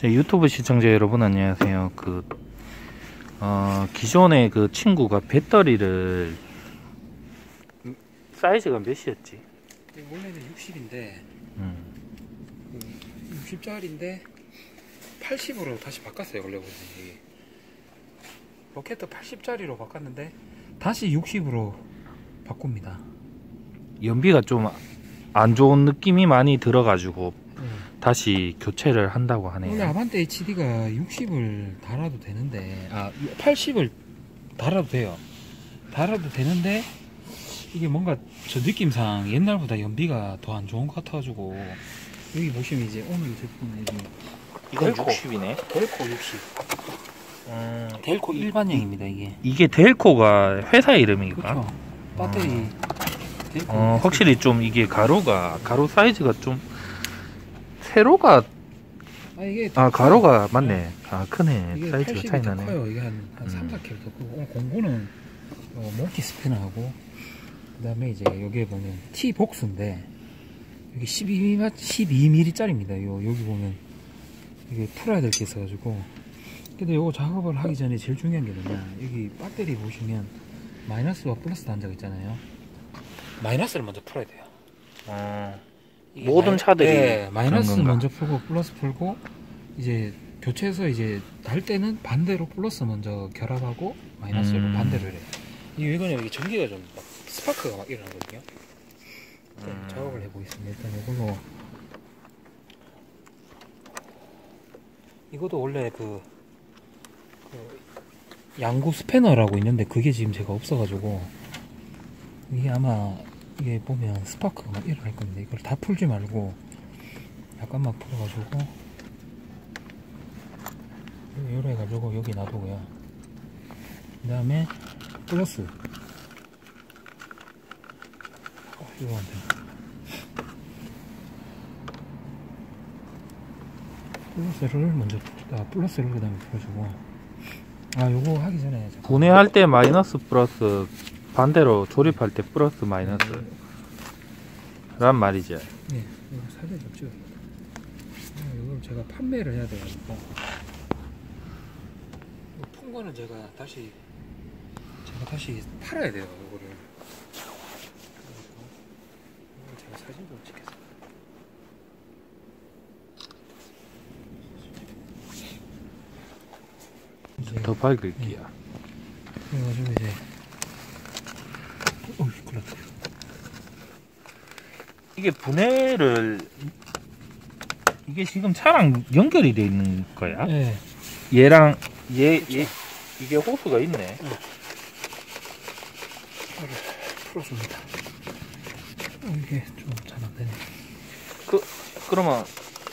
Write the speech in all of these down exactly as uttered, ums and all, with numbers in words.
네, 유튜브 시청자 여러분 안녕하세요. 그 어, 기존에 그 친구가 배터리를 사이즈가 몇이었지? 원래는 육십인데 음. 육십짜리인데 팔십으로 다시 바꿨어요. 원래 보지 로켓 팔십짜리로 바꿨는데 다시 육십으로 바꿉니다. 연비가 좀 안 좋은 느낌이 많이 들어가지고 음. 다시 교체를 한다고 하네요. 원래 아반떼 에이치디가 육십을 달아도 되는데 아 팔십을 달아도 돼요. 달아도 되는데 이게 뭔가 저 느낌상 옛날보다 연비가 더 안 좋은 것 같아가지고 여기 보시면 이제 오늘 제품에 이건 델코. 육십이네. 델코 육십 음, 델코 일반형입니다. 이게 이게 델코가 회사 이름인가? 그렇죠. 배터리 델코 어, 확실히 좀 이게 가로가 가로 사이즈가 좀 세로가 아 이게 아 가로가 맞네. 아 크네. 이게 사이즈가 팔십이 차이 더 나네. 커요. 이게 한, 한 음. 삼, 사 킬로그램 더 크고 오늘 공구는 어, 몽키 스피너하고 그 다음에 이제 여기에 보면 T 복스인데 여기 십이 밀리미터짜리입니다. 요 여기 보면 이게 풀어야 될 게 있어가지고 근데 요거 작업을 하기 전에 제일 중요한 게 뭐냐 여기 배터리 보시면 마이너스와 플러스 단자가 있잖아요. 마이너스를 먼저 풀어야 돼요. 어, 이게 모든 마이- 차들이 네, 마이너스 그런 건가? 먼저 풀고 플러스 풀고 이제 교체해서 이제 달 때는 반대로 플러스 먼저 결합하고 마이너스로 음. 반대로 해요. 이게 이거는 여기 전기가 좀 막 스파크가 막 일어나거든요. 일단 음. 작업을 해보겠습니다. 일단 이걸로 이것도 원래 그, 그 양구 스패너라고 있는데 그게 지금 제가 없어가지고 이게 아마 이게 보면 스파크가 막 일어날 겁니다. 이걸 다 풀지 말고 약간만 풀어가지고 요래 해가지고 여기 놔두고요. 그 다음에 플러스 어, 이거 안 돼. 플러스를 먼저 아 플러스를 그 다음에 풀어주고 아 요거 하기 전에 잠깐- 분해할 때 마이너스 플러스 반대로 조립할 때 플러스 마이너스 란 말이죠. 네, 이거 살짝 좀 찍어요. 이걸 제가 판매를 해야 돼가지고 푼 거는 제가 다시 제가 다시 팔아야 돼요. 이거를 이걸 제가 사진 좀 찍겠습니다. 이제 더 밝을게요. 그래가지고 이제 어이 큰일났다. 이게 분해를 이게 지금 차랑 연결이 돼 있는 거야? 네. 얘랑 얘, 얘 이게 호스가 있네. 풀어줍니다. 어, 이게 좀 잘 안 되네. 그 그러면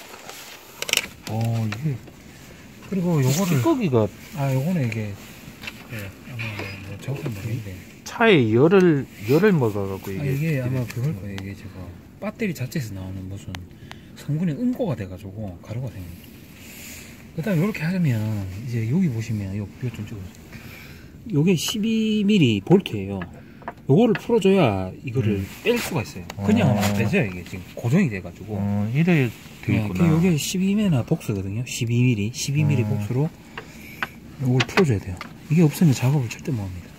어 이게 그리고 요거를 찌꺼기가 아 요거는 이게 예 아마 뭐, 뭐 정확한 모르겠는데 차에 열을 열을 먹어갖고 이게, 이게 아, 이게 아마 그걸 거예요. 이게 제가 배터리 자체에서 나오는 무슨 성분이 응고가 돼가지고 가루가 생깁니다. 그 다음에 이렇게 하면 이제 여기 보시면 요, 이거 좀 찍어주세요. 요게 십이 밀리미터 볼트예요. 요거를 풀어줘야 이거를 음. 뺄 수가 있어요. 그냥 하면 안 어. 빼져요. 이게 지금 고정이 돼가지고. 어, 이래 되겠구나. 네, 요게 십이 밀리미터 복스거든요. 십이 밀리미터, 십이 밀리미터 음. 복스로 요걸 풀어줘야 돼요. 이게 없으면 작업을 절대 못합니다.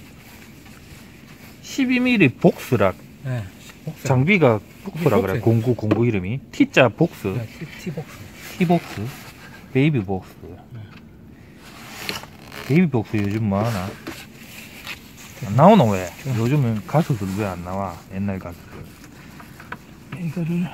십이 밀리미터 복스라 네, 복스. 장비가 복스라 이게 그래. 복스예요. 공구 공구 이름이 T자 복스, 네, T 복스. T 복스, 베이비 복스. 베이비 복스 요즘 뭐 하나? 안 나오노 왜? 요즘은 가수들 왜 안 나와? 옛날 가수들. 이거를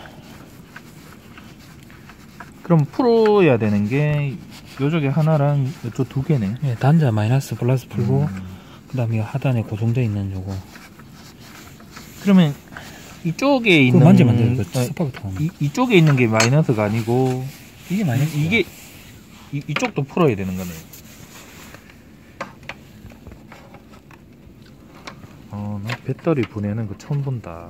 그럼 풀어야 되는 게 요쪽에 하나랑 요쪽 두 개네. 네, 단자 마이너스 플러스 풀고 음. 그 다음에 하단에 고정되어 있는 요거 그러면 이쪽에 그거 있는 만지면 안 돼요. 그 아, 스파크 통 이, 이쪽에 있는 게 마이너스가 아니고 이게 마이너스 이, 이게 이, 이쪽도 풀어야 되는 거네. 어, 나 배터리 분해는 거 처음 본다.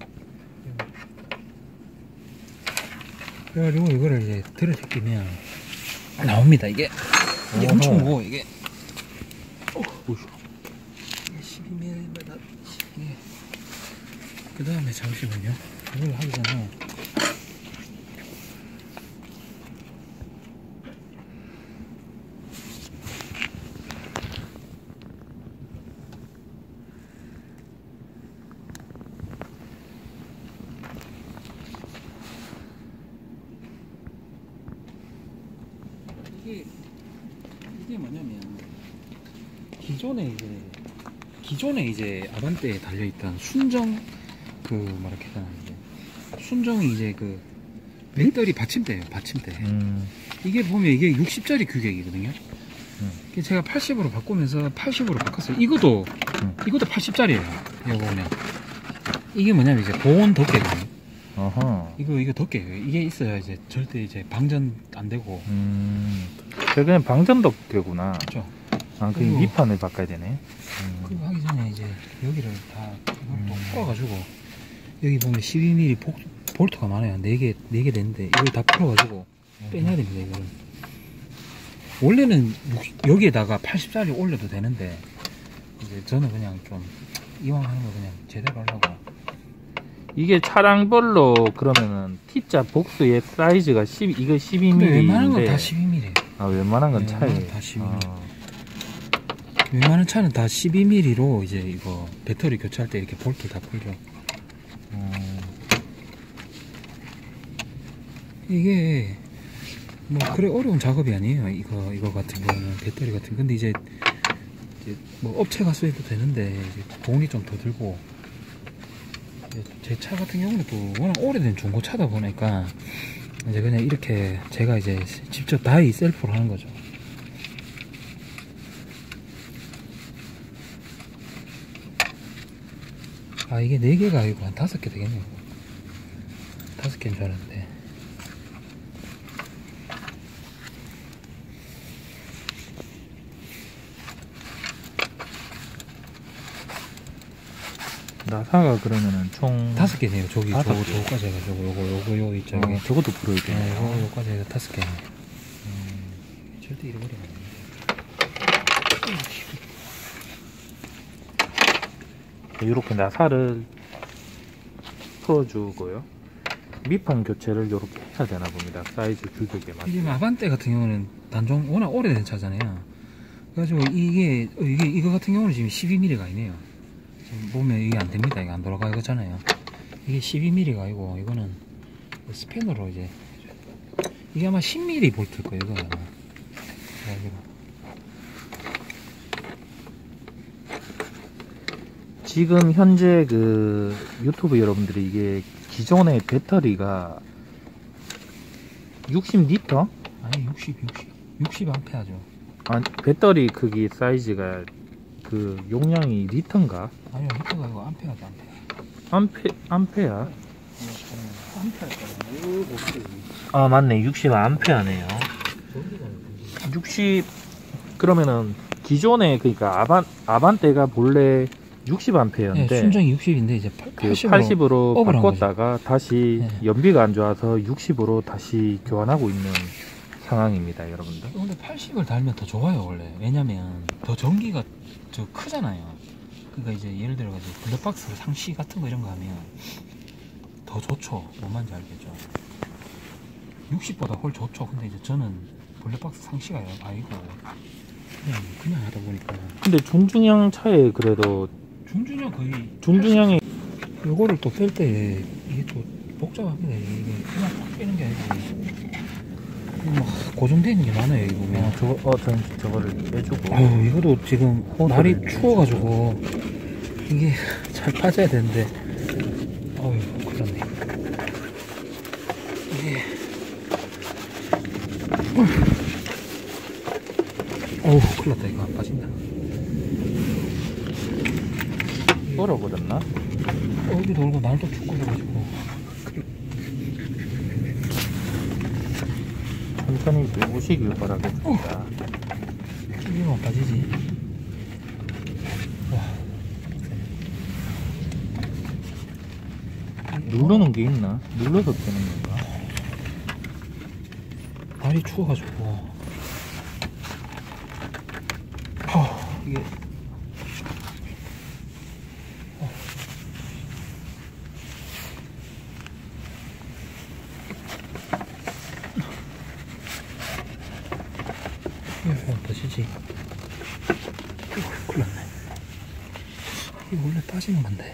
그래가지고 이거를 이제 들어 제끼면 나옵니다. 이게 이게 어허. 엄청 무거워. 이게 오휴. 십이 밀리미터 이게 그 다음에 잠시만요. 이걸 하기 전에 이게 이게 뭐냐면 기존에 이제 기존에 이제 아반떼에 달려있던 순정 그 뭐라 해야 되나 이제 순정이 이제 그 배터리 받침대예요. 받침대. 음. 이게 보면 이게 육십짜리 규격이거든요. 음. 제가 팔십으로 바꾸면서 팔십으로 바꿨어요. 이것도 음. 이것도 팔십짜리예요. 이거 보면 이게 뭐냐면 이제 보온 덮개거든요. 어허. 이거 이거 덮개예요. 이게 있어야 이제 절대 이제 방전 안 되고. 음. 그게 그냥 방전덮개구나. 그렇죠. 아, 그 그리고- 밑판을 바꿔야 되네. 음. 그거 하기 전에 이제 여기를 다 이걸 또 음. 풀어가지고 여기 보면 십이 밀리미터 복, 볼트가 많아요. 네 개 네 개 되는데 이걸 다 풀어가지고 빼내야 됩니다. 이거를 원래는 육- 여기에다가 팔십짜리 올려도 되는데 이제 저는 그냥 좀 이왕 하는 거 그냥 제대로 하려고. 이게 차량별로 그러면은 T자 복수의 사이즈가 십, 이거 십이 근데 밀리미터인데 웬만한 건 다 십이 밀리미터예요. 아, 웬만한 건 네, 차이. 웬만한 다 십이 밀리미터. 아. 웬만한 차는 다 십이 밀리미터로 이제 이거 배터리 교체할 때 이렇게 볼트 다 풀죠. 음. 이게 뭐 그래 어려운 작업이 아니에요. 이거 이거 같은 경우는 배터리 같은. 근데 이제, 이제 뭐 업체 가서 해도 되는데 이제 돈이 좀 더 들고 제 차 같은 경우는 또 워낙 오래된 중고차다 보니까 이제 그냥 이렇게 제가 이제 직접 다이 셀프로 하는 거죠. 아 이게 네 개가 아니고 한 다섯 개 되겠네요. 다섯 개인 줄 알았는데. 나사가 그러면은 총 다섯 개네요. 저기 다섯 저거 개. 저거까지 해가지고 요거 요거 요 있죠. 어, 여기. 저것도 풀어야 네, 되네. 요거 요거까지 해서 다섯 개. 음. 절대 잃어버리면 안 돼. 이렇게 나사를 풀어주고요. 밑판 교체를 이렇게 해야 되나 봅니다. 사이즈 규격에 맞게. 이게 아반떼 같은 경우는 단종 워낙 오래된 차잖아요. 그래가지고 이게 어, 이게 이거 같은 경우는 지금 십이 밀리미터가 아니네요. 지금 보면 이게 안 됩니다. 이게 안 돌아가 이거잖아요. 이게 십이 밀리미터가 아니고 이거는 스패너로 이제 이게 아마 십 밀리미터 볼트일 거예요. 이거 아마. 그래가지고 지금 현재 그 유튜브 여러분들이 이게 기존의 배터리가 육십 리터? 아니 육십 육십 육십 암페어죠. 아니, 배터리 크기 사이즈가 그 용량이 리터인가? 아니요 리터가 아니고 암페어죠. 암페어. 암페, 암페야? 암페어일 거예요. 아, 맞네. 육십 암페어네요. 육십, 그러면은 기존에 그러니까 아반, 아반떼가 본래 육십 암페어인데 네, 순정이 육십인데 이제 그 팔십으로 팔십으로 업을 한 바꿨다가 다시 네. 연비가 안 좋아서 육십으로 다시 교환하고 있는 상황입니다, 여러분들. 근데 팔십을 달면 더 좋아요 원래. 왜냐면 더 전기가 저 크잖아요. 그러니까 이제 예를 들어가지고 블랙박스 상시 같은 거 이런 거 하면 더 좋죠. 뭔 말인지 알겠죠. 육십보다 훨 좋죠. 근데 이제 저는 블랙박스 상시가 아니고 그냥 그냥 하다 보니까 근데 중중형 차에 그래도 중중형 거의 중중형이 팔십 요거를 또 뺄 때 이게 또 복잡합니다. 이게 그냥 팍 빼는 게 아니고 뭐 고정되어 있는 게 많아요. 이거 보면. 어, 저거, 어, 전 저거를 빼주고. 어, 이것도 지금 호스를 날이 이렇게. 추워가지고 이게 잘 빠져야 되는데, 어휴, 큰일 났네. 이게, 어휴, 큰일 났다. 이거 안 빠진다. 얼어버렸나? 여기 돌고 날도 춥고 해가지고. 천천히 오시길 바라겠습니다. 튀기면 빠지지. 와. 누르는 게 있나? 눌러서 되는 건가? 날이 추워가지고. 하, 이게. 이거 빠지지. 큰일 났네. 이거 원래 빠지는 건데.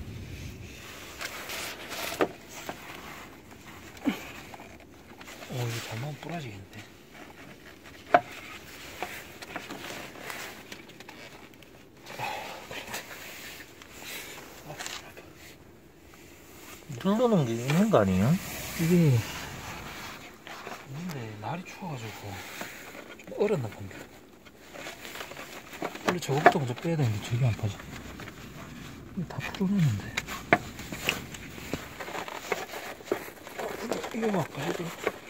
어, 이거 잘못 부러지겠는데. 누르는 게 있는 거 아니에요? 이게 있는데 날이 추워가지고 좀 얼었나 봅니다. 원래 저거부터 먼저 빼야 되는데 저게 안 빠져. 이거 다 풀어냈는데 이거 막 빠져도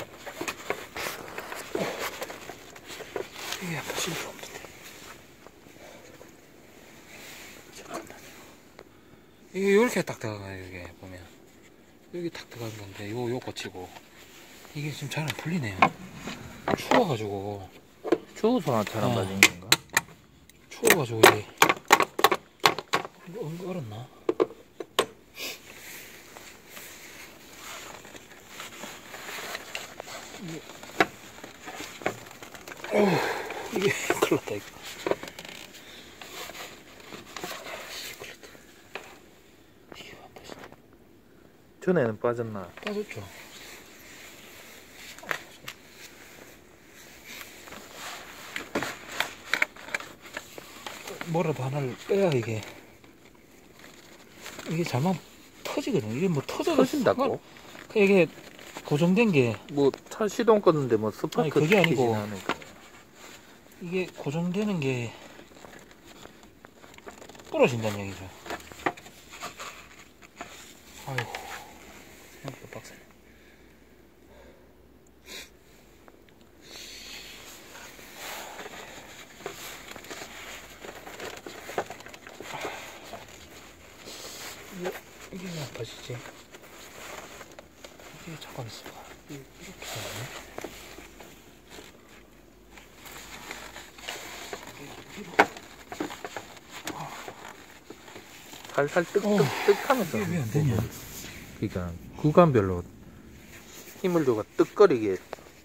이게 안 빠질 수 없는데. 잠깐만요. 이게 이렇게 딱 들어가요. 이게 보면 여기 탁 들어가는 건데 요 요 거치고 이게 지금 잘 안 풀리네요. 추워가지고 추워서 잘 안 어. 빠진 건가? 추워가지고 이게 이거 얼었나? 이게 어우 이게 큰일 났다 이거. 전에는 빠졌나? 빠졌죠. 뭐라도 하나를 빼야 이게 이게 잘못 터지거든요. 이게 뭐 터져 터진다고? 이게 고정된 게 뭐 차 시동 껐는데 뭐 스파크 아니, 그게 아니고. 켜지진 않으니까. 이게 고정되는 게 부러진다는 얘기죠. 아이고 생각보다 빡세네. 이게, 이게 왜 안 빠지지? 이게 잠깐 있어봐. 이게 이렇게 되네. 살살 어. 뜨뜻뜨 하면서 이게 왜 안 되냐? 그러니까 구간별로 힘을 줘가 뜨거리게.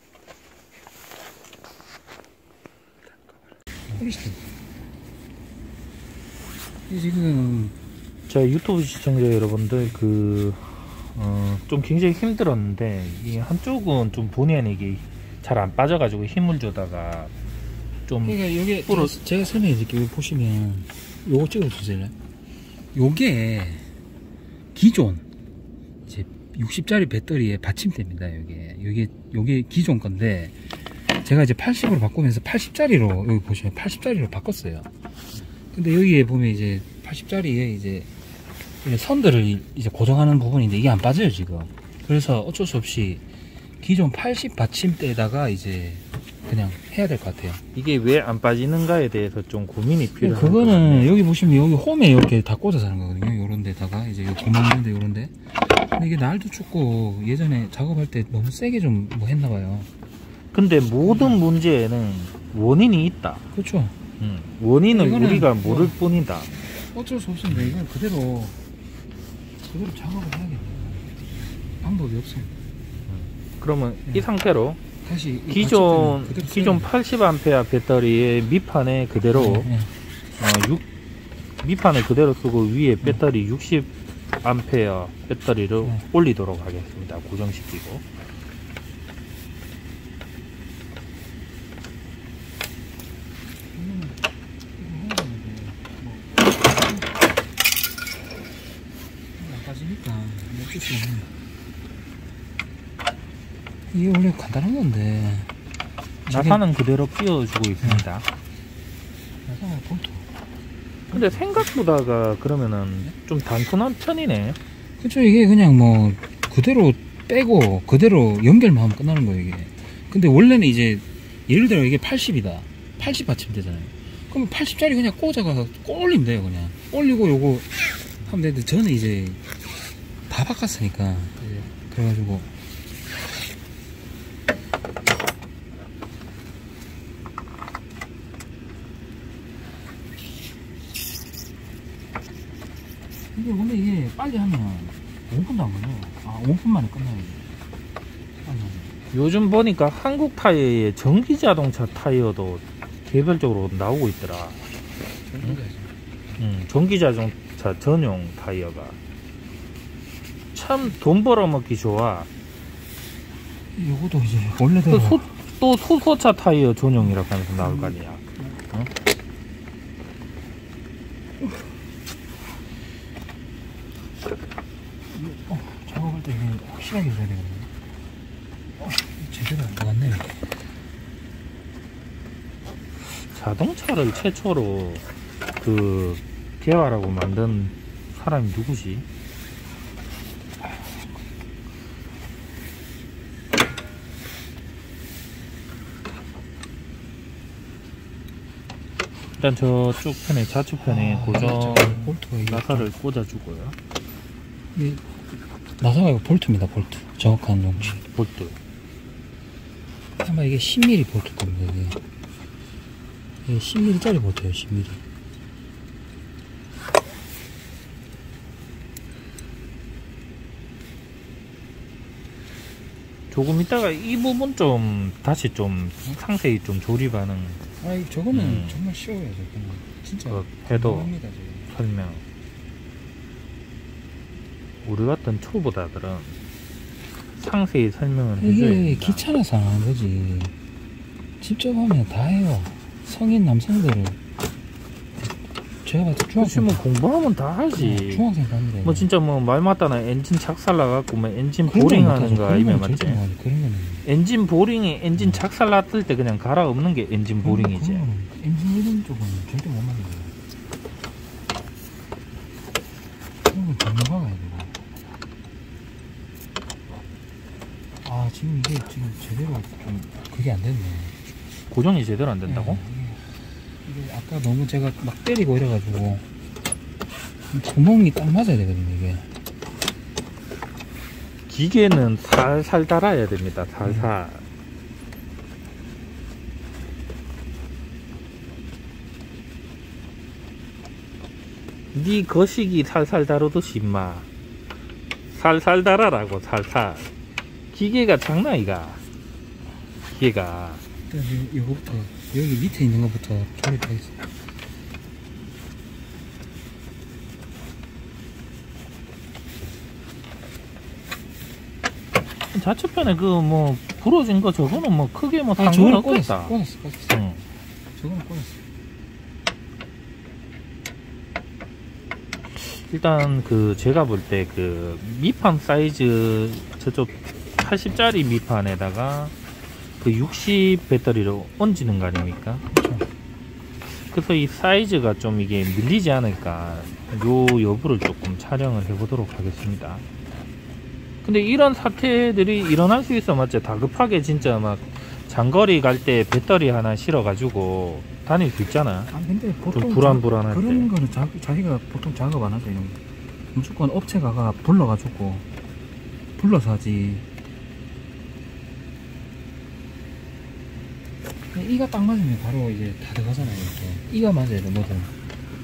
이 지금 자, 유튜브 시청자 여러분들 그 어, 좀 굉장히 힘들었는데 이 한쪽은 좀 본의 아니게 잘 안 빠져가지고 힘을 주다가 좀 그러니까 요게 부러- 제가, 제가 설명해 드릴게요. 여기 보시면 요거 찍어주실래요? 요게 기존 이제 육십 짜리 배터리에 받침대입니다. 요게 요게 요게 기존 건데 제가 이제 팔십으로 바꾸면서 팔십 짜리로 여기 보시면 팔십 짜리로 바꿨어요. 근데 여기에 보면 이제 팔십 짜리에 이제 선들을 이제 고정하는 부분인데 이게 안 빠져요 지금. 그래서 어쩔 수 없이 기존 팔십 받침대에다가 이제 그냥 해야 될 것 같아요. 이게 왜 안 빠지는가에 대해서 좀 고민이 필요해요. 그거는 여기 보시면 여기 홈에 이렇게 다 꽂아서 하는 거거든요. 요런 데다가 이제 요 구멍 있는데 요런데. 근데 이게 날도 춥고 예전에 작업할 때 너무 세게 좀 뭐 했나봐요. 근데 모든 문제에는 원인이 있다. 그렇죠. 음, 원인은 이거는 우리가 모를 뭐- 뿐이다. 어쩔 수 없습니다. 이건 그대로 그대로 작업을 해야겠네요. 방법이 없습니다. 그러면 네. 이 상태로 다시 이 기존 받침대는 그대로 기존 써야 팔십 암페어 배터리의 밑판에 그대로 돼요. 네, 네. 어, 육, 밑판을 그대로 쓰고 위에 배터리 육십 암페어 배터리를 네. 올리도록 하겠습니다. 고정시키고. 이거는 이거 해야 되는데 뭐 안 빠지니까 어쩔 수 없네. 이게 원래 간단한 건데 나사는 그대로 끼워주고 있습니다. 나사는 볼트. 근데 생각보다가 그러면은 좀 단순한 편이네. 그쵸. 이게 그냥 뭐 그대로 빼고 그대로 연결만 하면 끝나는 거예요 이게. 근데 원래는 이제 예를 들어 이게 팔십이다 팔십 받침대잖아요. 그러면 팔십 짜리 그냥 꽂아가 올리면 돼요. 그냥 올리고 요거 하면 되는데 저는 이제 다 바꿨으니까 이제 그래가지고 이게 원래 이게 빨리 하면 오 분도 안 걸려요. 아, 오 분 만에 끝나요. 이게. 빨리 하면. 요즘 보니까 한국 타이어에 전기 자동차 타이어도 개별적으로 나오고 있더라. 음, 전기 자동차 전용 타이어가 참 돈 벌어먹기 좋아. 요것도 이제 원래대로 또, 소, 또 소소차 타이어 전용이라고 하면서 나올 거 아니야. 어? 어, 작업할 때 이게 확실하게 해줘야 되거든요. 어, 제대로 안 나갔네. 자동차를 최초로 그 개발하고 만든 사람이 누구지? 일단 저쪽 편에 좌측편에 아, 고정 볼트가 이게 나사를 꽂아주고요. 이 나사가 이거 볼트입니다. 볼트. 정확한 용치. 볼트. 아마 이게 십 밀리미터 볼트 겁니다. 이게, 이게 십 밀리미터짜리 볼트예요. 십 밀리미터. 조금 이따가 이 부분 좀 다시 좀 상세히 좀 조립하는 아이 저거는 음. 정말 쉬워요. 저거는 진짜 그 해도 간단합니다, 지금. 설명. 우리 같은 초보자들은 상세히 설명을 해줘야 이게 된다. 귀찮아서 안 하는 거지. 직접 하면 다 해요. 성인 남성들은 제가 봤을 때 그렇지 중학생 뭐 공부하면 다 하지. 중학생 갑니다. 뭐 진짜 뭐 말 맞다나 엔진 착살 나갖고 뭐 엔진 보링 하는 거 아니면 맞지? 그런 거는 엔진 보링이 엔진 착살 났을 때 그냥 갈아 없는 게 엔진 보링이지. 그런 거는 엔진 이런 쪽은 절대 못 만들어요. 그런 건 전문가가 해야 되고. 아 지금 이게 지금 제대로 좀 그게 안 됐네. 고정이 제대로 안 된다고? 네, 이게, 이게 아까 너무 제가 막 때리고 이래가지고 구멍이 딱 맞아야 되거든요. 이게 기계는 살살 달아야 됩니다. 살살. 네 거시기 살살 다루듯이 임마 살살 달아라고. 살살. 기계가 장난이가. 기계가 일단 이- 이거부터 여기 밑에 있는 것부터 조립하겠습니다. 좌측편에 그 뭐 부러진 거 저거는 뭐 크게 뭐 아 저거는 상관없겠다. 꽂았어 꽂았어 꽂았어. 응. 저거는 꽂았어. 일단 그 제가 볼 때 그 미판 사이즈 저쪽 팔십짜리 미판에다가 그 육십 배터리로 얹는 거 아닙니까? 그렇죠. 그래서 이 사이즈가 좀 이게 밀리지 않을까 요 여부를 조금 촬영을 해보도록 하겠습니다. 근데 이런 사태들이 일어날 수 있어. 맞지? 다급하게 진짜 막 장거리 갈 때 배터리 하나 실어 가지고 다닐 수 있잖아. 아 근데 보통 좀 불안불안할 자, 때. 그런 거는 자, 자기가 보통 작업 안 하죠. 이런 거. 무조건 업체가가 불러가지고 불러서 하지. 이가 딱 맞으면 바로 이제 다 들어가잖아요. 이렇게 이가 맞아야 돼 뭐든.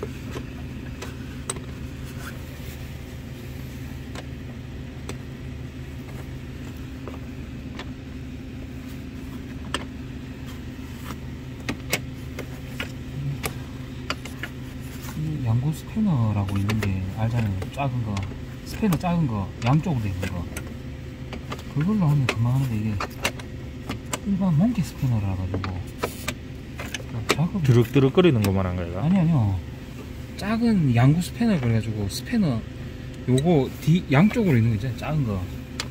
이 양구 스패너라고 있는 게 알잖아요. 작은 거 스패너 작은 거 양쪽으로 있는 거 그걸로 하면 금방 하는데 이게 일반 몽키 스패너라 가지고 작업 드륵드륵 거리는 것만 한 거야. 아니 아니요 작은 양구 스패너 그래가지고 스패너 요거 뒤 양쪽으로 있는 거 있잖아요. 작은 거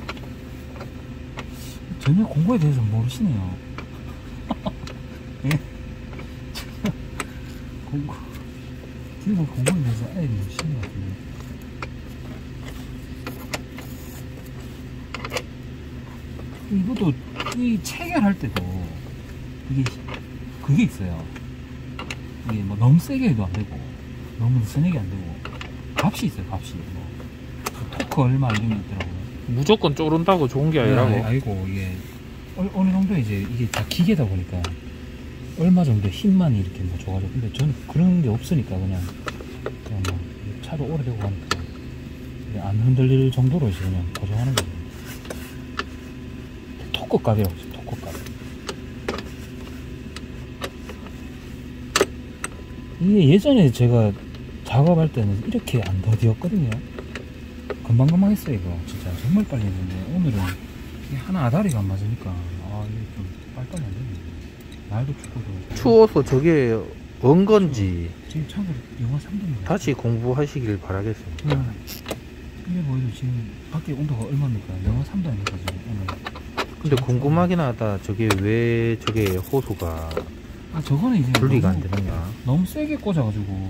전혀 공부에 대해서 모르시네요. 예? 공부 일본 공부에 대해서 애들이 모르시는 것 같은데. 이것도 이 체결할 때도 이게 그게 있어요. 이게 뭐 너무 세게 해도 안 되고 너무 세게 안 되고 값이 있어요. 값이 뭐 토크 얼마 이런 게 있더라고요. 무조건 쪼른다고 좋은 게 아니라고. 네, 아이고 이게 어, 어느 정도 이제 이게 다 기계다 보니까 얼마 정도 힘만 이렇게 뭐 줘가지고 근데 저는 그런 게 없으니까 그냥 그냥 뭐 차도 오래되고 가니까 그냥 안 흔들릴 정도로 이제 그냥 고정하는 거예요. 토크 값이라고 했어요. 토크 값. 이게 예전에 제가 작업할 때는 이렇게 안 더디었거든요. 금방금방 했어요 이거 진짜 정말 빨리 했는데 오늘은 이게 하나 아다리가 안 맞으니까 아 이게 좀 빨빨이 안 되네. 날도 춥고도 추워서 저게 언 건지 지금 참고로 영하 삼 도입니다. 다시 공부하시길 바라겠습니다. 음. 이게 뭐예요? 지금 밖에 온도가 얼마입니까? 영하 삼 도 아닙니까 지금 오늘? 근데 궁금하긴 하다. 저게 왜 저게 호수가 아 저거는 이제 분리가 안 너무, 되는가? 너무 세게 꽂아가지고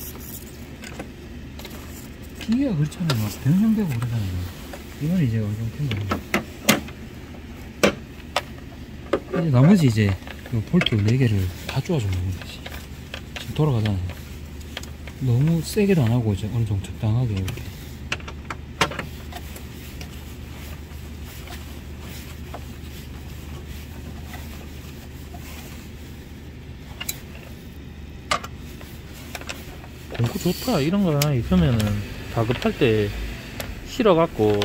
기계가 그렇잖아요. 막 변형되고 그러잖아요. 이건 이제 어느 정도 이제 나머지 이제 그 볼트 네 개를 다 쪼아주는 거지. 지금 돌아가잖아요. 너무 세게도 안 하고 이제 어느 정도 적당하게 이렇게. 공구 좋다. 이런 거 하나 있으면은 다급할 때 실어갖고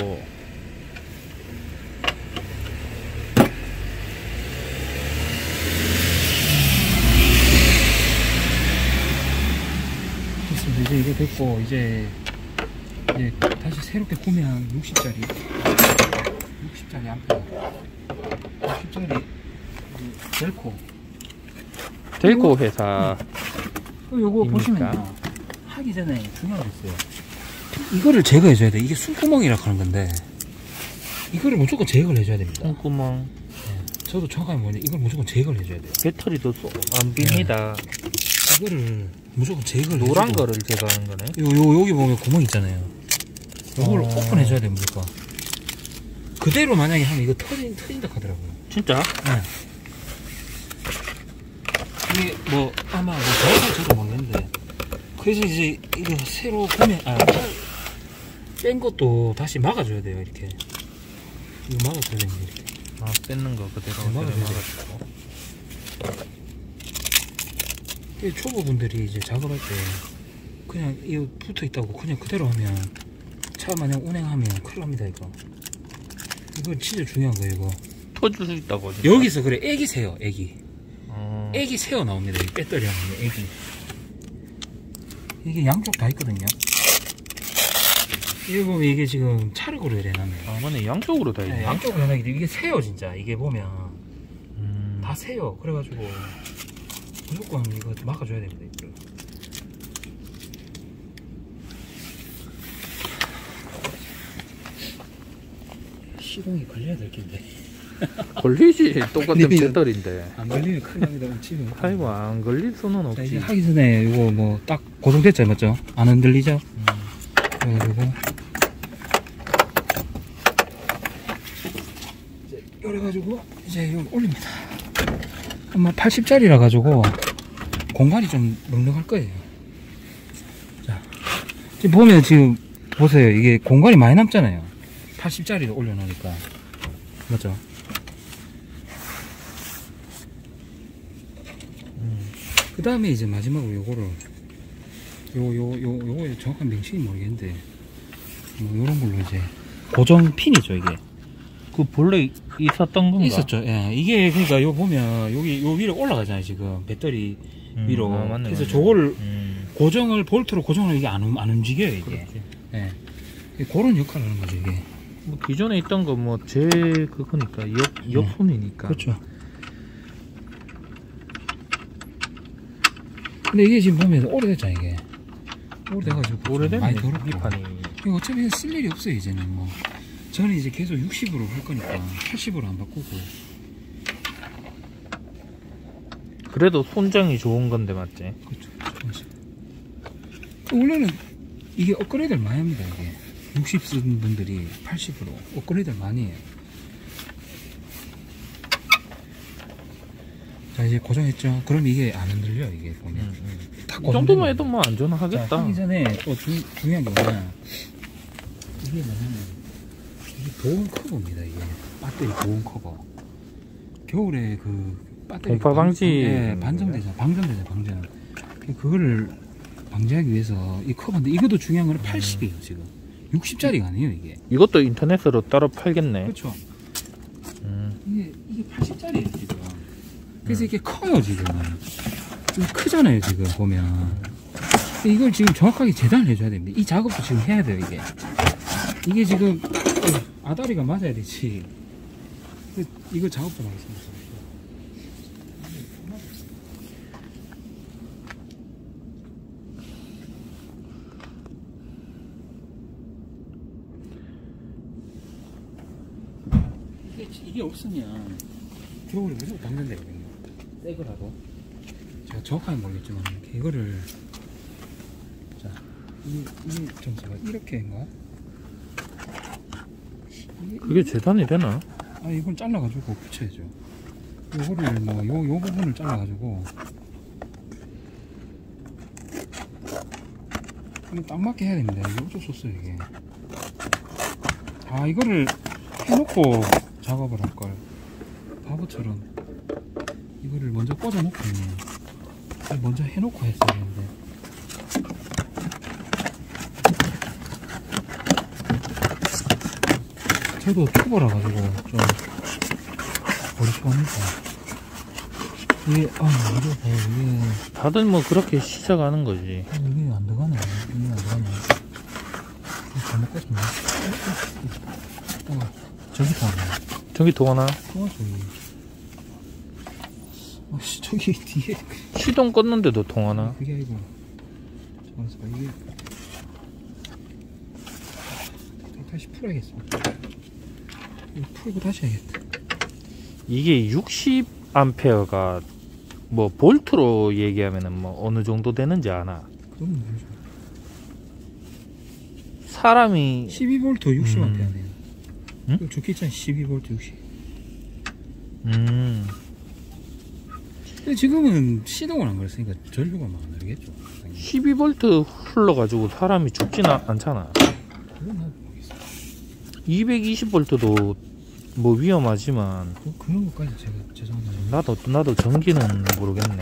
됐습니다. 이제 이거 됐고 이제 이제 다시 새롭게 구매한 육십 짜리 육십 짜리 암페어 육십 짜리 델코 델코 회사 또 요거 입니까? 보시면요 하기 전에 중요한 게 있어요. 이거를 제거해 줘야 돼. 이게 숨구멍이라 하는 건데 이거를 무조건 제거를 해줘야 됩니다. 손구멍 네. 저도 정확하게 모르는데 이걸 무조건 제거를 해줘야 돼요. 배터리도 쏘- 안 빕니다. 이거를 무조건 제거를 노란 해주고 거를 제거하는 거네. 요, 요, 여기 보면 구멍 있잖아요. 요걸 어. 오픈해줘야 됩니다. 무조건. 그대로 만약에 하면 이거 터진, 터진다 하더라고요. 진짜? 네. 이게 뭐 아마 뭐 정확하게 저도 모르겠는데 그래서 이제 이거 새로 구매 아, 뺀 것도 다시 막아줘야 돼요. 이렇게 이거 막아줘야 됩니다. 이렇게. 아, 뺏는 거 그대로 네, 막아줘야 그대로 돼. 막아주고. 이 초보분들이 이제 작업할 때 그냥 이거 붙어 있다고 그냥 그대로 하면 차 마냥 운행하면 큰일 납니다. 이거 이거 진짜 중요한 거예요. 이거 터질 수 있다고. 진짜. 여기서 그래 애기 새요. 애기 어... 애기 새어 나옵니다. 이 배터리 하면 애기 이게 양쪽 다 있거든요. 이거 보면 이게 지금 차르고를 해놨네요. 아, 맞네. 양쪽으로 다 있네. 네, 양쪽으로 해놨기 때문에 이게 새요. 진짜 이게 보면 음... 다 새요. 그래가지고 무조건 이거 막아줘야 됩니다. 이거. 시동이 걸려야 될 텐데 걸리지. 똑같은 걸리면- 배터리인데. 안 걸리면 큰일 납니다. 치면 아이고, 안 걸릴 수는 자, 없지. 이제 하기 전에 이거 뭐 딱 고정됐죠, 맞죠? 안 흔들리죠? 음. 그래가지고 이제 이래가지고 이제 이거 올립니다. 아마 팔십 짜리라 가지고 공간이 좀 넉넉할 거예요. 자, 지금 보면 지금 보세요. 이게 공간이 많이 남잖아요. 팔십 짜리를 올려놓으니까 맞죠? 그 다음에 이제 마지막으로 요거를 요 요 요 요거 정확한 명칭이 모르겠는데 뭐 요런 걸로 이제 고정 핀이죠 이게. 그 본래 있었던 건가? 있었죠. 예. 이게 그러니까 요 보면 여기 요 위로 올라가잖아요 지금 배터리 음, 위로. 아, 맞네, 그래서 맞네. 저거를 음, 고정을 볼트로 고정을 이게 안, 움- 안 움직여요 이게. 그렇지. 예. 그런 역할을 하는 거죠 이게. 뭐 기존에 있던 거 뭐 제 그거니까 역 역손이니까. 그렇죠. 근데 이게 지금 보면 오래됐잖아 이게. 오래돼가지고 오래됐네. 많이 더럽고. 이 판이. 이거 어차피 쓸 일이 없어요 이제는 뭐. 저는 이제 계속 육십으로 할 거니까 팔십으로 안 바꾸고. 그래도 손장이 좋은 건데 맞지? 그렇죠. 조금씩. 원래는 이게 업그레이드를 많이 합니다 이게. 육십 쓴 분들이 팔십으로 업그레이드를 많이 해요. 자 이제 고정했죠. 그럼 이게 안 흔들려 이게 보면. 음, 음. 다 이 정도만 해도 고정됩니다. 뭐 안전하겠다. 자, 하기 전에 또 중, 중요한 게 뭐냐 이게 뭐냐면 이게 보온 커버입니다 이게. 배터리 보온 커버. 겨울에 그 배터리 동파 방지. 예, 반정되잖아. 방전되잖아 방전. 그거를 방지하기 위해서 이 커버인데 이것도 중요한 거는 팔십이에요 지금. 육십 짜리가 아니에요 이게. 이것도 인터넷으로 따로 팔겠네. 그렇죠. 음. 이게 이게 팔십 짜리예요 지금. 그래서 이게 커요 지금. 좀 크잖아요 지금 보면. 근데 이걸 지금 정확하게 재단을 해줘야 됩니다. 이 작업도 지금 해야 돼요 이게. 이게 지금 아다리가 맞아야 되지. 그, 이거 작업 좀 하겠습니다. 이게, 이게 없으면 겨울에 무조건 닦는 데거든요. 새 거라도. 제가 정확하게 모르겠지만 이거를 자 이게, 이게 좀 제가 이렇게인가? 이게, 그게 재단이 되나? 아 이걸 잘라가지고 붙여야죠. 요거를 뭐 요 요 부분을 잘라가지고 이거 딱 맞게 해야 됩니다. 이게 어쩔 수 없어요 이게. 아 이거를 해놓고 작업을 할 걸. 바보처럼 이거를 먼저 꽂아놓고 먼저 해놓고 했어야 되는데. 저도 초보라 가지고 좀 어리숙합니다. 이게 아 이게 봐요 이게 다들 뭐 그렇게 시작하는 거지. 아, 이게 안 들어가네. 이게 안 들어가네. 잘못 꽂았네. 어 저기 다 전기통 하나? 통화 저기. 아씨 저기 뒤에 시동 껐는데도 통 하나? 그게 아니고 잠깐만 이게 다시 풀어야겠습니다. 이거 풀고 다시 해야겠다. 이게 육십 암페어가 뭐 볼트로 얘기하면은 뭐 어느 정도 되는지 아나? 그건 모르죠. 사람이 십이 볼트 육십 암페어네요. 응? 응? 적혀있잖아 십이 볼트 육십. 음 근데 지금은 시동을 안 걸었으니까 전류가 막 안 나르겠죠. 십이 볼트 흘러가지고 사람이 죽지는 않잖아. 그건 나도 모르겠어. 이백이십 볼트도 뭐 위험하지만 그, 그런 것까지 제가 죄송합니다. 나도 나도 전기는 모르겠네.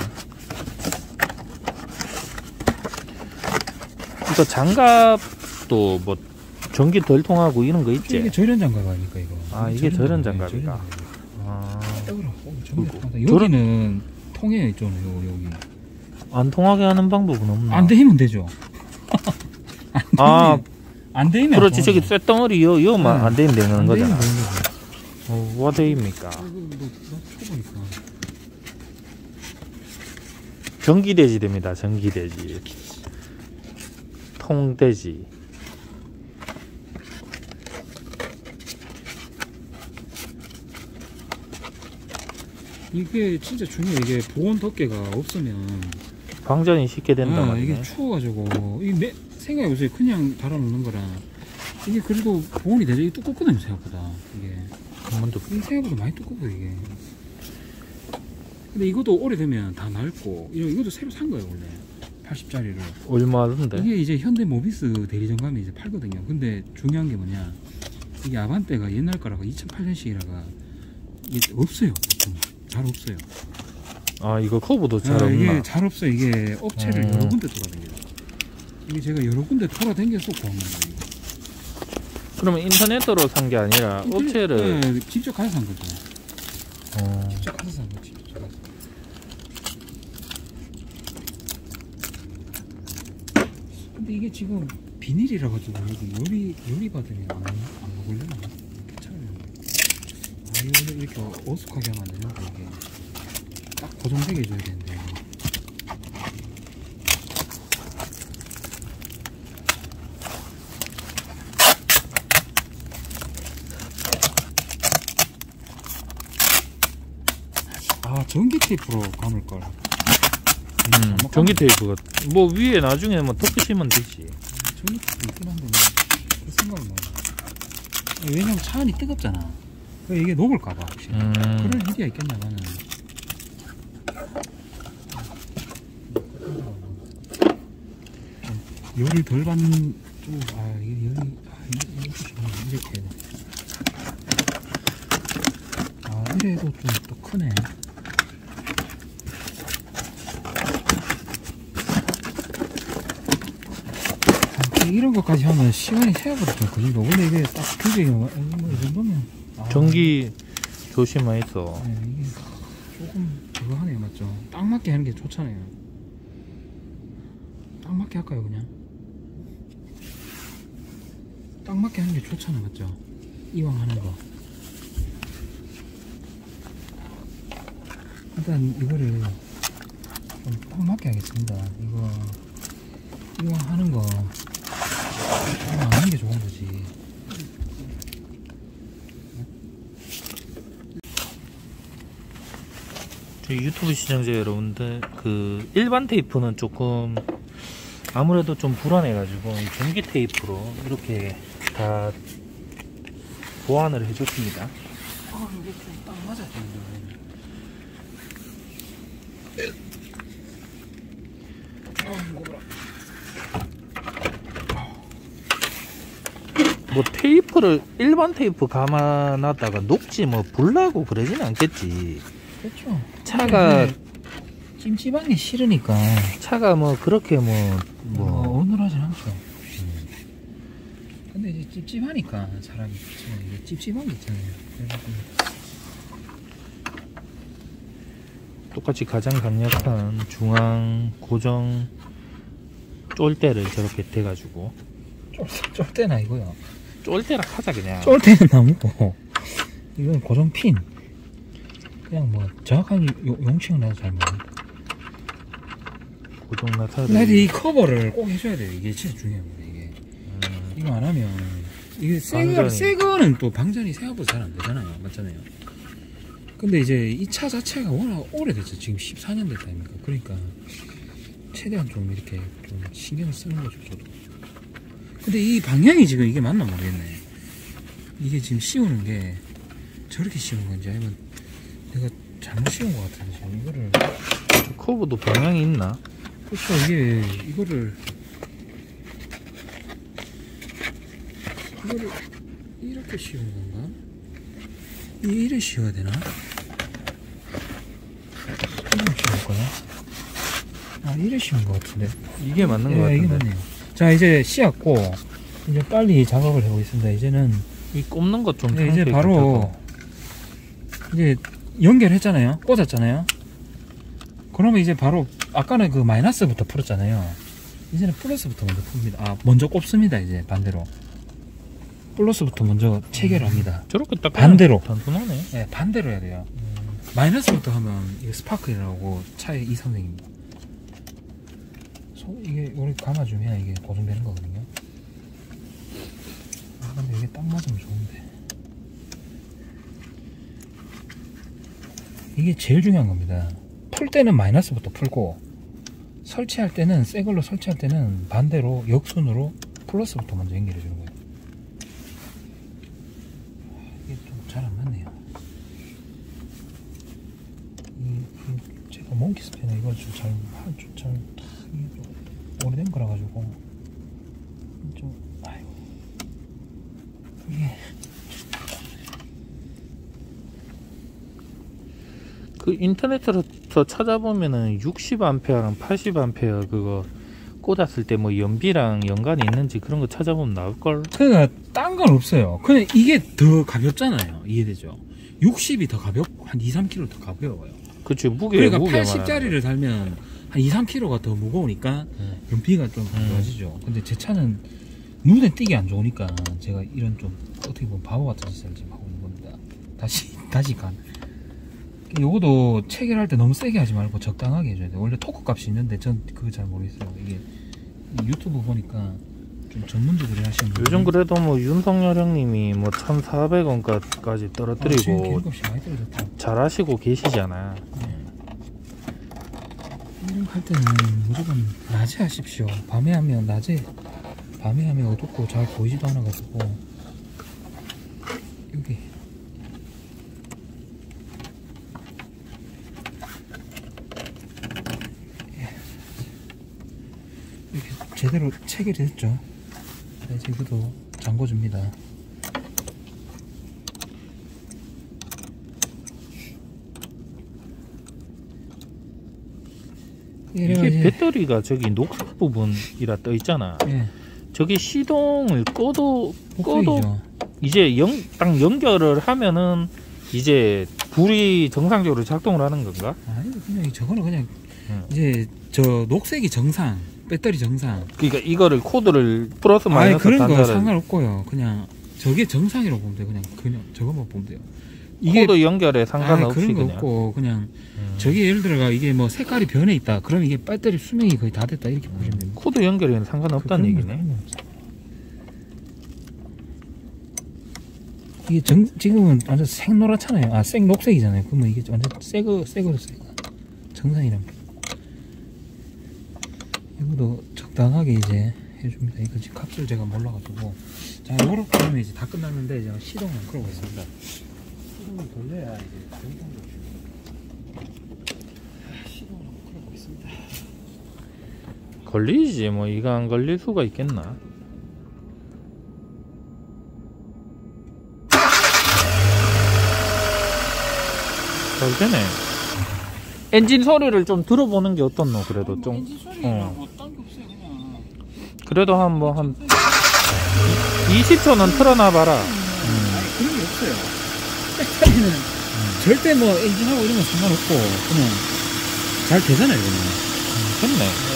이거 장갑도 뭐 전기 덜 통하고 이런 거 있지? 이게 절연 장갑 아닙니까 이거? 아 이게 절연 장갑이가. 아, 아, 어, 여기는 통해요 있잖아요. 여기 안 통하게 하는 방법은 없나? 안 되면 되죠. 안 되면, 아 안 되면 그렇지 저기 쇳덩어리 여 여만 네. 안 되면 되는 안 거잖아. 되면 되는 거죠. 어, 와데입니까? 이거 뭐 초보니까. 전기돼지 됩니다. 전기돼지. 통돼지. 이게 진짜 중요해. 이게 보온 덮개가 없으면 방전이 쉽게 된다 아, 말이네. 이게 추워가지고 이게 매, 생각해보세요. 그냥 달아놓는 거랑 이게 그래도 보온이 되죠. 이게 두껍거든요 생각보다. 이게 한 번도 이게 생각보다 많이 두껍고 이게. 근데 이것도 오래되면 다 낡고 이거- 이것도 새로 산 거예요 원래 팔십짜리를. 얼마던데? 이게 이제 현대 모비스 대리점감이 이제 팔거든요. 근데 중요한 게 뭐냐, 이게 아반떼가 옛날 거라고 이천팔 년식이라가 이게 없어요. 보통 잘 없어요. 아 이거 커브도 잘 아, 없나? 이게 잘 없어. 이게 업체를 어. 여러 군데 돌아다녀요. 이게 제가 여러 군데 돌아다녀서 구한 거예요. 그러면 인터넷으로 산 게 아니라 인터넷- 업체를. 네, 직접 가서 산 거죠. 어, 직접 가서 산 거지. 직접 가서. 근데 이게 지금 비닐이라 가지고 여기 요리 요리 받으면 안, 안 먹으려나? 괜찮아요. 아 이거 이렇게 어숙하게 하면 안 되는데 이게 딱 고정되게 해줘야 되는데. 아 전기 테이프로 감을 걸. 음, 전기 테이프가 뭐 위에 나중에 뭐 덮으시면 되지. 전기 테이프 있긴 한데 뭐, 그 생각을 못 해. 왜냐면 차 안이 뜨겁잖아. 그래 이게 녹을까봐 혹시. 음, 그럴 일이야 있겠냐 나는. 열을 덜 받는 쪽. 아 이게 열이 아 이게 이렇게 이렇게 해야 돼. 아 이래도 좀 또 크네. 아, 이런 것까지 하면 시간이 생각보다 좀 걸리고. 원래 이게 딱 규격이 뭐이 정도면 아, 전기 조심해서. 네, 이게 조금 그거 하네요. 맞죠? 딱 맞게 하는 게 좋잖아요. 딱 맞게 할까요 그냥? 딱 맞게 하는 게 좋잖아. 맞죠? 이왕 하는 거. 일단 이거를 좀 딱 맞게 하겠습니다. 이거 이거 하는 거 이거 안 하는 게 좋은 거지. 저희 유튜브 시청자 여러분들, 그 일반 테이프는 조금 아무래도 좀 불안해가지고 이 전기 테이프로 이렇게 다 보완을 해줬습니다. 아, 이게 좀 딱 맞아야 되는데. 뭐 테이프를 일반 테이프 감아놨다가 녹지 뭐 불나고 그러지는 않겠지. 그렇죠. 차가 찜찜한 게 싫으니까 차가 뭐 그렇게 뭐 뭐 뭐 어눌하진 않죠. 음. 근데 이제 찝찝하니까 사람이 이게 찝찝한 게 있잖아요. 그래가지고 똑같이 가장 강력한 중앙 고정 쫄대를 저렇게 대가지고 쫄, 쫄대나 이거요. 쫄대라 하자 그냥. 쫄대는 나무고 이건 고정핀. 그냥 뭐 정확한 요- 용칭은 나도 잘 모르겠네. 고정 나사를. 근데 이 커버를 꼭 해줘야 돼요. 이게 진짜 중요합니다. 이게 음, 이거 안 하면 이게 새, 방전이. 새 거는 또 방전이 생각보다 잘 안 되잖아요. 맞잖아요. 근데 이제 이 차 자체가 워낙 오래됐죠. 지금 십사 년 됐다 아닙니까? 그러니까 최대한 좀 이렇게 좀 신경을 쓰는 거죠. 저도. 근데 이 방향이 지금 이게 맞나 모르겠네. 이게 지금 씌우는 게 저렇게 씌우는 건지 아니면 내가 잘못 씌운 것 같은데 지금 이거를. 저 커브도 방향이 있나? 그렇죠. 이게 이거를 이거를 이렇게 씌운 건가? 이게 이래 씌워야 되나? 이래 씌울 거야? 아, 이래 씌운 것 같은데. 이게 맞는 것 예, 이게 같은데. 맞네요. 자, 이제 씌웠고 이제 빨리 작업을 해보겠습니다. 이제는 이 꼽는 것좀 네, 이제 바로 이제 연결했잖아요. 꽂았잖아요. 그러면 이제 바로 아까는 그 마이너스부터 풀었잖아요. 이제는 플러스부터 먼저 풉니다. 아, 먼저 꼽습니다. 이제 반대로 플러스부터 먼저 체결합니다. 저렇게 딱 반대로. 단순하네. 네, 반대로 해야 돼요. 마이너스부터 하면 이게 스파크라고 차의 이선생입니다. 소, 이게 우리 감아주면 이게 고정되는 거거든요. 아, 근데 이게 딱 맞으면 좋은데. 이게 제일 중요한 겁니다. 풀 때는 마이너스부터 풀고 설치할 때는 새 걸로 설치할 때는 반대로 역순으로 플러스부터 먼저 연결해 주는 거예요. 이게 좀 잘 안 맞네요. 이, 이 제가 몽키 스패너 이걸 좀 잘 잘 이게 좀 오래된 거라 가지고 좀 아이고 이게 그 인터넷에서 찾아보면은 육십 암페어랑 팔십 암페어 그거 꽂았을 때 뭐 연비랑 연관이 있는지 그런 거 찾아보면 나올걸? 그러니까 딴 건 없어요. 그냥 이게 더 가볍잖아요. 이해되죠? 육십이 더 가볍 한 이, 삼 킬로그램 더 가벼워요. 그치, 무게, 그러니까 무게 팔십짜리를 달면 한 이, 삼 킬로그램가 더 무거우니까 음. 연비가 좀 음. 좋아지죠. 근데 제 차는 눈에 띄게 안 좋으니까 제가 이런 좀 어떻게 보면 바보 같은 짓을 지금 하고 있는 겁니다. 다시 다시 간. 요거도 체결할 때 너무 세게 하지 말고 적당하게 해줘야 돼. 원래 토크 값이 있는데 전 그거 잘 모르겠어요. 이게 유튜브 보니까 좀 전문적으로 하시는 분이 요즘 그래도 뭐 윤석열 형님이 뭐 천사백 원까지 아, 떨어뜨리고 지금 기름값이 많이 떨어졌다. 잘하시고 계시잖아. 이런 할 때는 무조건 낮에 하십시오. 밤에 하면 낮에 밤에 하면 어둡고 잘 보이지도 않아 가지고 여기 이렇게 제대로 체결이 됐죠. 자, 이제 이것도 잠궈줍니다. 이게 배터리가 저기 녹색 부분이라 떠 있잖아. 예, 저기 시동을 꺼도 꺼도 목소리죠. 이제 연, 딱 연결을 하면은 이제 불이 정상적으로 작동을 하는 건가? 아니 그냥 저거는 그냥 응. 이제 저 녹색이 정상, 배터리 정상. 그러니까 이거를 코드를 플러스 아니 마이너스 그런 거 단자를 상관없고요. 그냥 저게 정상이라고 보면 돼요. 그냥 그냥 저것만 보면 돼요. 코드 연결에 아, 상관없이 그런 거 그냥. 없고 그냥 음. 저게 예를 들어가 이게 뭐 색깔이 변해 있다. 그럼 이게 배터리 수명이 거의 다 됐다 이렇게 보시면 됩니다. 코드 연결에는 상관없다는 얘기네. 이게 정, 지금은 완전 생노랗잖아요. 아, 생녹색이잖아요. 그러면 이게 완전 새거, 새거로 새거. 정상이랍니다. 이것도 적당하게 이제 해줍니다. 이거 지금 값을 제가 몰라가지고. 자, 요렇게 하면 이제 다 끝났는데, 제가 시동을 끌고 있습니다. 시동을 돌려야 이제 정상도 시동을 끌고 있습니다. 걸리지, 뭐, 이거 안 걸릴 수가 있겠나? 잘 되네. 엔진 소리를 좀 들어보는 게 어떻노? 그래도 아니, 뭐 좀. 엔진 소리 어. 뭐 딴 게 없어요, 그냥. 그래도 한 뭐 한 이십 초는 틀어놔봐라. 음. 아니, 그런 게 없어요. 백타리는 음. 절대 뭐 엔진하고 이런 건 상관없고, 그냥 잘 되잖아요, 그냥. 음, 됐네.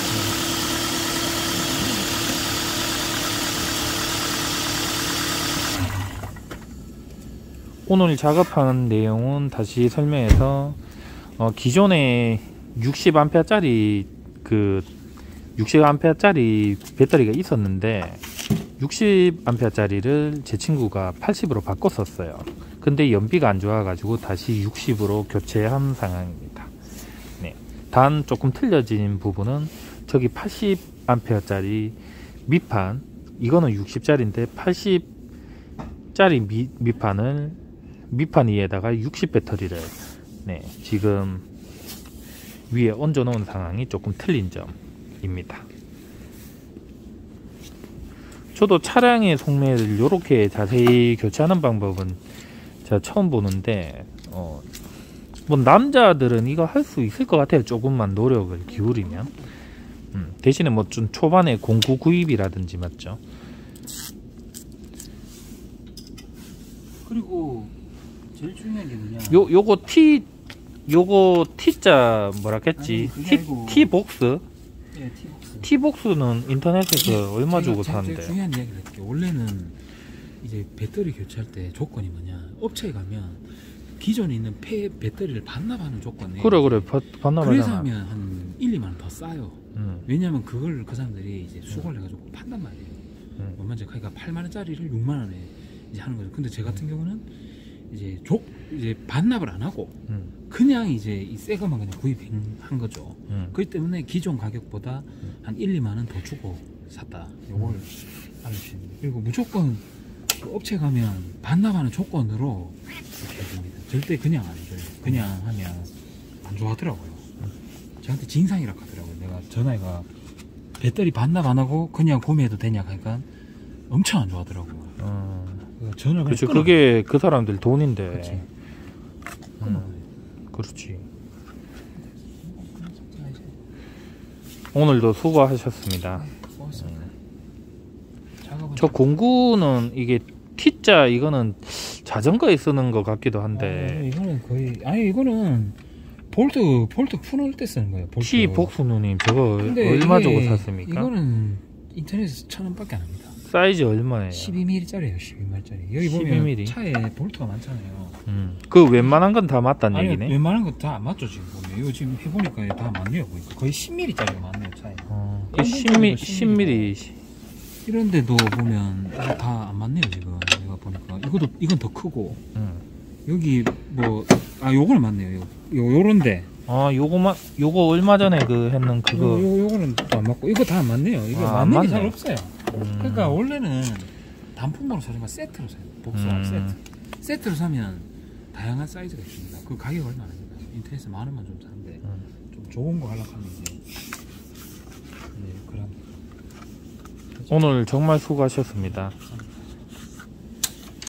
오늘 작업한 내용은 다시 설명해서 어, 기존에 육십 암페어짜리 그 육십 암페어짜리 배터리가 있었는데 육십 암페어짜리를 제 친구가 팔십으로 바꿨었어요. 근데 연비가 안 좋아 가지고 다시 육십으로 교체한 상황입니다. 네. 단 조금 틀려진 부분은 저기 팔십 암페어짜리 밑판, 이거는 육십짜리인데 팔십짜리 미, 밑판을 밑판 위에다가 육십 배터리를 네, 지금 위에 얹어 놓은 상황이 조금 틀린 점입니다. 저도 차량의 속매를 이렇게 자세히 교체하는 방법은 제가 처음 보는데 어, 뭐 남자들은 이거 할 수 있을 것 같아요. 조금만 노력을 기울이면. 음, 대신에 뭐 좀 초반에 공구 구입이라든지 맞죠? 그리고 제일 중요한 게 뭐냐? 요 요거 T 요거 T자 뭐라 했지? 아니, T 아니고. T복스. 예, T복스. T복스는 인터넷에서 얼마 주고 제가 사는데? 제일 중요한 이야기를 할게요. 원래는 이제 배터리 교체할 때 조건이 뭐냐? 업체에 가면 기존에 있는 폐 배터리를 반납하는 조건에 그래 그래 그래서 반납하잖아. 하면 한 일, 이만 원 더 싸요. 음, 왜냐면 그걸 그 사람들이 이제 수거를 해가지고 판단 말이에요. 음. 얼마인지 그러니까 팔만 원짜리를 육만 원에 이제 하는 거죠. 근데 제 같은 경우는 이제 족 이제 반납을 안 하고 음, 그냥 이제 이 새 거만 그냥 구입한 거죠. 음. 그렇기 때문에 기존 가격보다 한 일, 이만 원 더 주고 샀다. 요걸 음. 알려주시면 됩니다. 그리고 무조건 그 업체 가면 반납하는 조건으로 이렇게 해줍니다. 절대 그냥 안 해줘요. 그냥 하면 안 좋아하더라고요. 저한테 진상이라 하더라고요. 내가 전화해가 배터리 반납 안 하고 그냥 구매해도 되냐 하니까 엄청 안 좋아하더라고요. 어. 전화 그렇지 그게 그 사람들 돈인데. 그렇지. 음, 그렇지. 오늘도 수고하셨습니다. 고맙습니다. 저 공구는 이게 T자 이거는 자전거에 쓰는 것 같기도 한데 아, 이거는 거의 아니 이거는 볼트 볼트 푸는 때 쓰는 거예요. 볼트. T 복수 누님 저거 근데 얼마 이게- 주고 샀습니까? 이거는 인터넷에서 천 원밖에 안 합니다. 사이즈 얼마예요? 십이 밀리미터짜리예요. 십이 밀리미터짜리. 여기 십이 보면 밀리미터? 차에 볼트가 많잖아요. 음. 그 웬만한 건 다 맞다는 아니 얘기네. 웬만한 거 다 안 맞죠 지금 보면. 이거 지금 해보니까 다 맞네요. 보니까 거의 십 밀리미터짜리가 많네요 차에. 어, 그 십 밀리미터, 십 밀리미터. 이런데도 보면 다 안 맞네요 지금. 내가 보니까 이것도 이건 더 크고 음. 여기 뭐 아 요거는 맞네요. 요, 요 요런데. 아 요거만 요거 얼마 전에 그 했는 그거. 요, 요, 요거는 또 안 맞고 이거 다 안 맞네요. 이게 아, 안 맞는 게 맞네. 잘 없어요. 음. 그러니까 원래는 단품으로 사지만 세트로 사요. 복수하고 음. 세트. 세트로 사면 다양한 사이즈가 있습니다. 그 가격이 얼마 안 합니다. 인터넷에 만 원만 좀 사는데 음. 좀 좋은 거 하려고 하면 이제 네, 그런 오늘 정말 수고하셨습니다. 음.